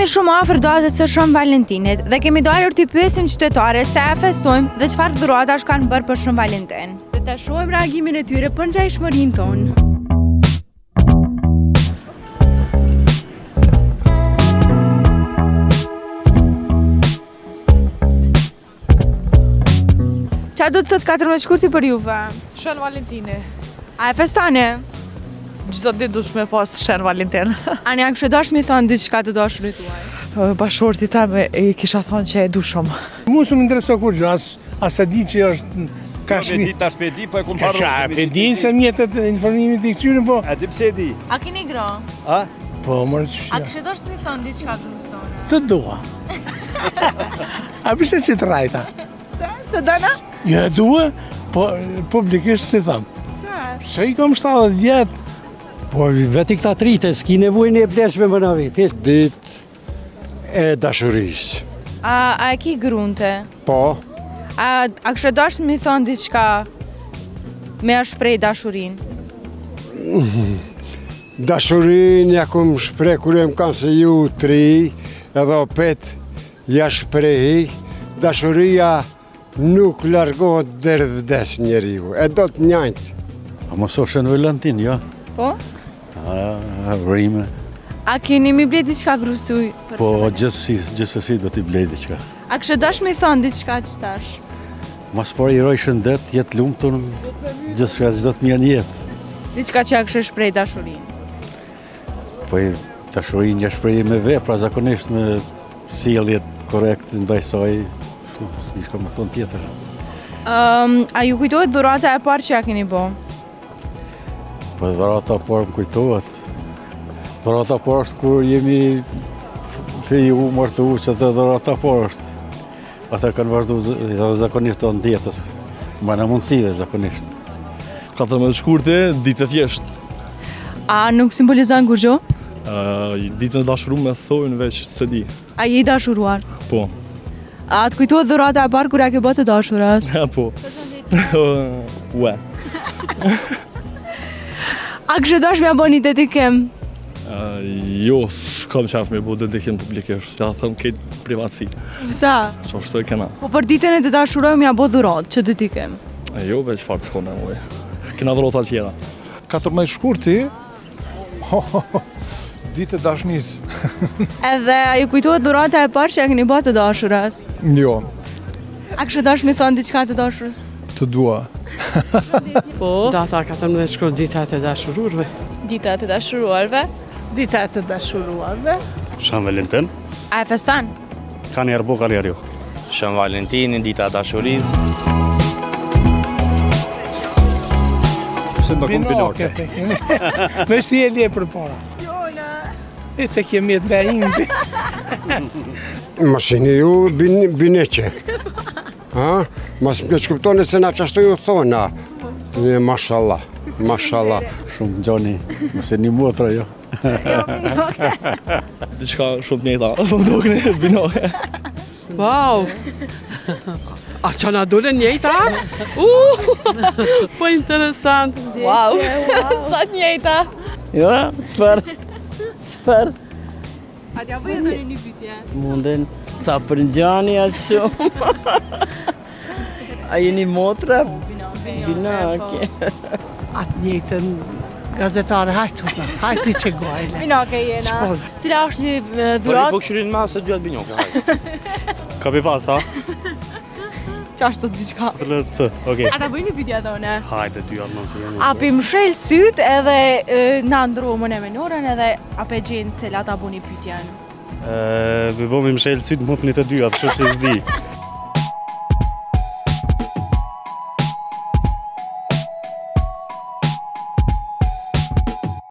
shumë afër datës së Shën Valentinit dhe kemi dalur t'i pyesim qytetarët se a festojmë dhe çfarë dhuratash kanë bërë për Shën Valentin. Dhe ta shohim reagimin e tyre për ngjajshmërinë tonë. Qa do të thot 14 shkurti për juve? Shën Valentini. A e festoni? Çdo ditë duhet me pas Shën Valentin. Ani a kështë dash mi thonë diçka të dashurit tuaj? Bashortit tam i kisha thonë që e du shumë. Mu së më intereso kur gjë, as e di që është kashmi. Tash pe di, po e kom parë. Qa, pe di se mjetet e informimit i këtyre, po... A di pse di? A keni gra? A? Po, mërë që... A kështë dash mi thonë diçka grustore? Të dua. A përse që të rajta? Se dëna? Jo e dua, po publikisht si thamë. Se? Se i kom 70 vjetë. Po veti këta trite, s'ki nevojnë e bleshme më në vit. Ditë e dashurisë. A e ki grunte? Po, A kështë dash mi thonë diçka me a shprej dashurin? dashurin ja kom shprej kur e më kanë se ju tri, edhe opet ja shprej, dashuria nuk largohet deri vdes njeriu, e do të njëjtë. A mos o Shën Valentin, jo? Po? Rime. A keni mi blej diçka grustuj? Po gjithsesi do t'i blej diçka. A kështë dash mi thonë diçka që tash? Mas por i roj shëndet, jetë lumëtur, gjithçka çdo të mirë në jetë. Diçka që a kështë shprej dashurin? Po i dashurin ja shprehje me vepra, zakonisht me sjellje korrekt ndaj saj, s'ka më thonë tjetër. A ju kujtohet dhurata e parë që ja keni bo? Po dhurata parë më kujtohet. Dhurata parë është kur jemi feju martu që të dhurata parë është. Ata kanë vazhdu zakonisht të ndjetës, mana mundësive zakonisht. 14 shkurte, ditë e thjesht. A nuk simbolizon kur gjo? Ditën e dashuruar me thojnë veç se di. A je i dashuruar? Po. A të kujtohet dhurata e parë kur ja ke bë të dashuras? Po. Ue. A kështë dash me a bo një dedikim? Jo, s'kam qef me bu dedikim publikisht. Ja thëmë këtë privatësi. Sa? Që është të e kena. Po për ditën e të dashurojmë ja bo dhurat, që dedikim? Jo, veç farë s'kone muj. Kena dhurata tjera. 14 shkurti, ditë e dashnisë. Edhe a ju kujtohet dhurata e parë që ja keni bë të dashuras? Jo, A kështë dash me thonë diçka të dashurës? të dua. Po. Data 14 shkurt, dita e të dashururve. Dita të dashuruarve? Dita e të dashuruarve. Shën Valentin. A e feston? Ka njerë bu, ka njerë jo. Shën Valentinin, dita e dashurisë. Pse më kom binoke? Me shti e lje për para. Jona! E të kemi e të imbi. Mashini ju bineqe. Ha? Mas më që kuptoni se na qashtu ju thona. Mashallah, mashallah. Shumë gjoni, mëse një motra, jo. Diçka shumë njëta, më dukni binoke. Wow! A që na dule njëjta? Po interesant. Wow! Sa të njëjta? Jo, çfarë? A t'ja bëjë dhe një pytje? Munden sa për njani atë shumë. A jeni motra? Binake. Atë njëjtën gazetare, hajti që gojle. Binake jena. Cila është një dhurat? Po këshirin ma se duhet binoke, hajde. Ka pi pasta? Qashtu të diçka. Okej. A ta bëjë një pytje dhone? Hajde, dy atë nëse jeni. A pi mshel syt edhe na ndrumë në menorën edhe a pe gjenë cila ta bu një pytjen? Bëmi mshelë sytë më të një të dy, atë që s'di.